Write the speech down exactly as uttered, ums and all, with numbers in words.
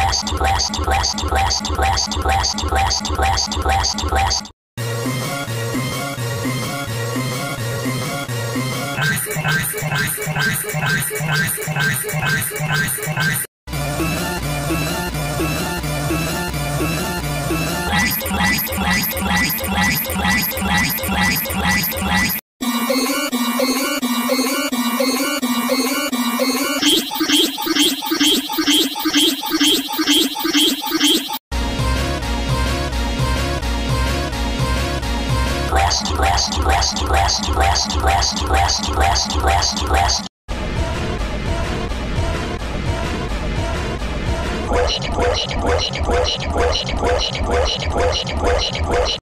blast, blast, blast, blast, blast, blast, blast, blast, blast, blast. Blast, blast, blast, blast, blast, blast, blast, blast, blast, blast. Blast, blast, blast, blast, blast, blast, blast, blast, blast, blast.